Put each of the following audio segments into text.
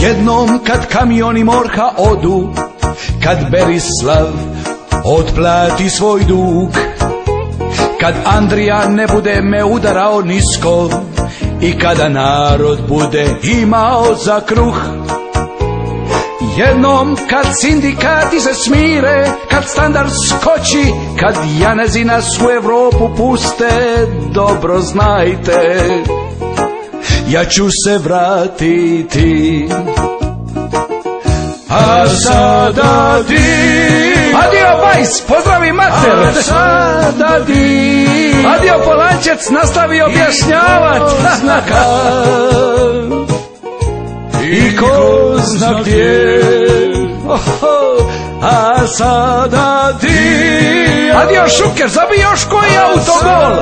Jednom kad kamioni MORH-a odu, kad Berislav otplati svoj dug, kad Andrija ne bude me udarao nisko i kada narod bude imao za kruh, jednom kad sindikati se smire, kad standard skoči, kad janezi nas u Evropu puste, dobro znajte, ja ću se vratiti. A sada di, adio Bajs, pozdravi mater. A sada di, adio Polančec, nastavi objašnjavat. I ko zna gdje, a sada di, adio Šuker, zabi još koji autogol.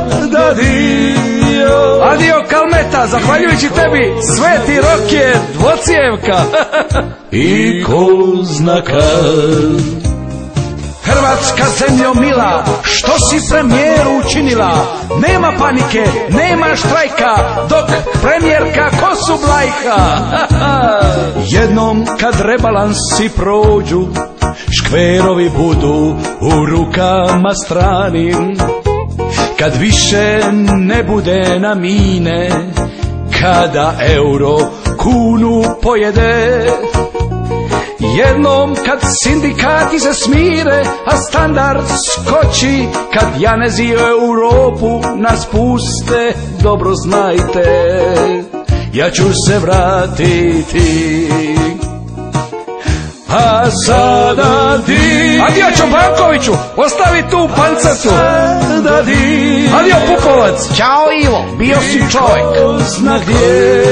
Adio Kalmeta, zahvaljujući tebi Sveti Rok je dvocijevka. I ko zna kad. Hrvatska zemljo mila, što si premijeru učinila? Nema panike, nema štrajka, dok premijerka kosu blajka. Jednom kad rebalansi prođu, škverovi budu u rukama stranim, kad više ne bude na mine, kada euro kunu pojede, jednom kad sindikati se smire, a standard skoči, kad janezi u Europu nas puste, dobro znajte, ja ću se vratiti. A sada di, adio Čobankoviću, ostavi tu pancatu. Adio Pupovac, ćao Ivo, bio si čovjek. Ko zna gdje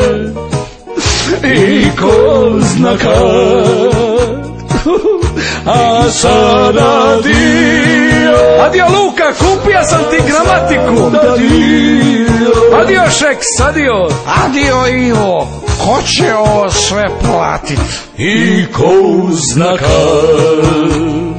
i ko zna kad. A sada dio, adio Luka, kupija sam ti gramatiku. Adio Šeks, adio. Adio Ivo, ko će ovo sve platit? I ko zna kad.